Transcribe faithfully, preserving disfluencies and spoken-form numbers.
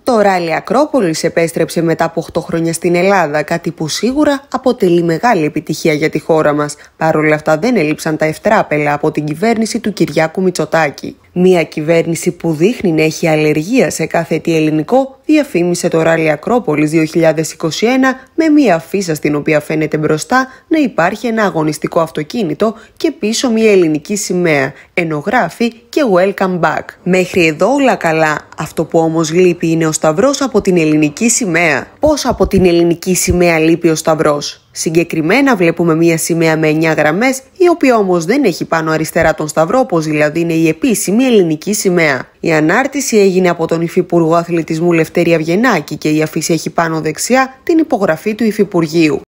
Το ράλι Ακρόπολης επέστρεψε μετά από οκτώ χρόνια στην Ελλάδα, κάτι που σίγουρα αποτελεί μεγάλη επιτυχία για τη χώρα μας. Παρ' όλα αυτά δεν έλειψαν τα ευτράπελα από την κυβέρνηση του Κυριάκου Μητσοτάκη. Μια κυβέρνηση που δείχνει να έχει αλλεργία σε κάθε τι ελληνικό, διαφήμισε το ράλι Ακρόπολης δύο χιλιάδες είκοσι ένα με μια αφίσα στην οποία φαίνεται μπροστά να υπάρχει ένα αγωνιστικό αυτοκίνητο και πίσω μια ελληνική σημαία, ενώ γράφει και welcome back. Μέχρι εδώ όλα καλά. Αυτό που όμως λείπει είναι ο σταυρός από την ελληνική σημαία. Πώς από την ελληνική σημαία λείπει ο σταυρός? Συγκεκριμένα βλέπουμε μία σημαία με εννιά γραμμές, η οποία όμως δεν έχει πάνω αριστερά τον σταυρό, όπως δηλαδή είναι η επίσημη ελληνική σημαία. Η ανάρτηση έγινε από τον Υφυπουργό Αθλητισμού Λευτέρη Αυγενάκη και η αφίσα έχει πάνω δεξιά την υπογραφή του Υφυπουργείου.